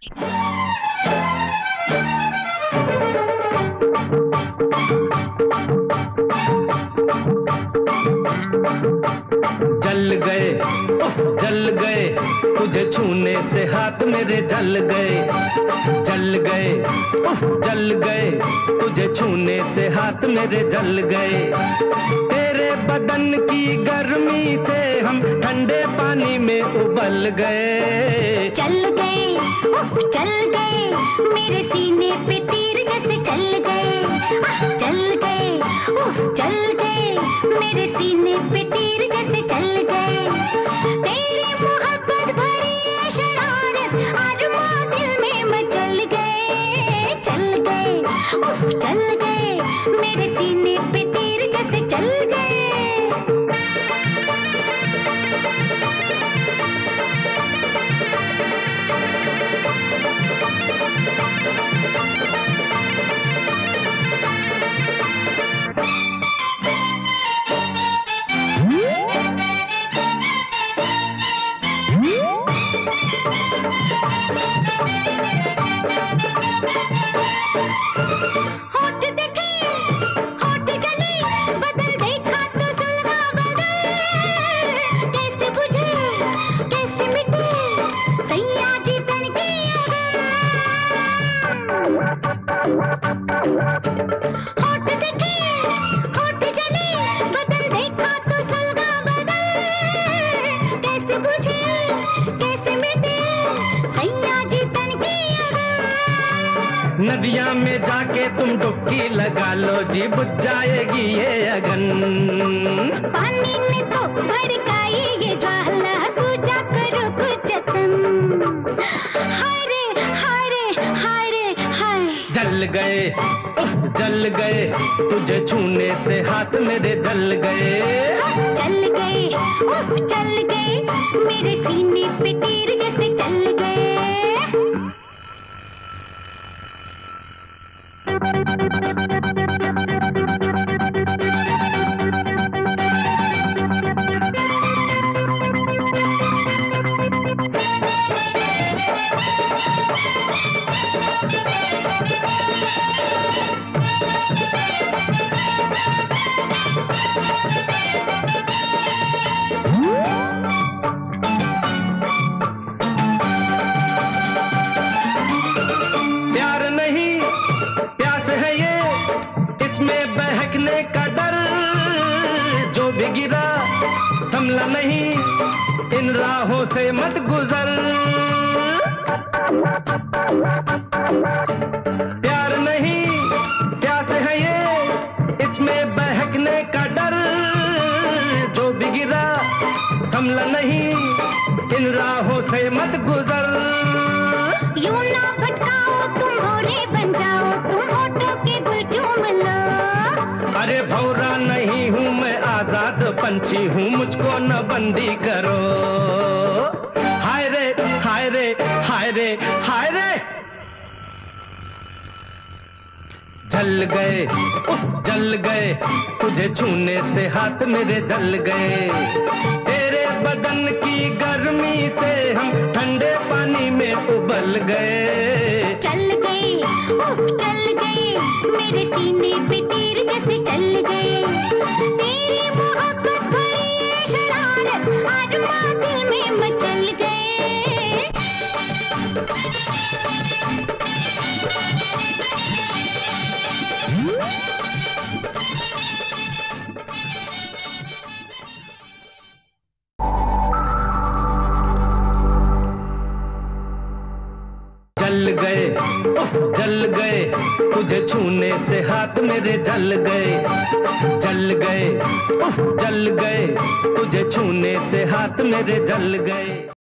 जल गए, उफ जल गए, तुझे छूने से हाथ मेरे जल गए। जल गए, उफ जल गए, तुझे छूने से हाथ मेरे जल गए। तेरे बदन की गर्मी से हम ठंडे पानी में उबल गए। चल गए, उफ चल गए, मेरे सीने पे तीर जैसे चल गए। चल गए, उफ चल गए, मेरे सीने पे तीर जैसे चल गए। तेरी मोहब्बत भरी है शरारत, आरमां दिल में मचल गए। चल गए, उफ चल गए, मेरे सीने पे तीर जैसे चल गए। होठ देखे, होठ जले, बदन देखा तो सुलगा बदन। कैसे बुझे, कैसे मिटे, सैया जी तन की होठ देखे, होठ जले, बदन देखा तो सुलगा बदन। कैसे बुझे, कैसे मिटे, सैया जी तन की नदियां में जाके तुम डुबकी लगा लो जी, बुझ जाएगी ये अगन। पानी ने तो भड़काई ये ज्वाला, तू जा करो कुछ जतन। हाय रे हाय रे हाय रे हाय। जल गए, उफ जल गए, तुझे छूने से हाथ मेरे जल गए। चल गए, उफ चल गए, मेरे सीने पे तीर जैसे चल गए। प्यार नहीं प्यास है ये, इसमें बहकने का डर। जो भी गिरा संभला नहीं, इन राहों से मत गुजर। प्यार नहीं प्यास है ये, इसमें बहकने का डर। जो भी गिरा संभला नहीं, इन राहों से मत गुजर। यूं ना भटकाओ, तुम भौरे बन जाओ, तुम होठों के गुल चूम लो। अरे भौरा नहीं हूँ मैं, आजाद पंछी हूँ, मुझको न बंदी करो। हाय रे हाय रे हाय रे हाय रे। जल गए, उफ जल गए, तुझे छूने से हाथ मेरे जल गए। तेरे बदन की गर्मी से हम ठंडे पानी में उबल गए। चल गए, उफ चल गए, मेरे सीने पे तीर जैसे चल गए। तेरी मोहब्बत भरी है शरारत, आरमां दिल में मचल गए। जल गए, उफ जल गए, तुझे छूने से हाथ मेरे जल गए। जल गए, उफ जल गए, तुझे छूने से हाथ मेरे जल गए।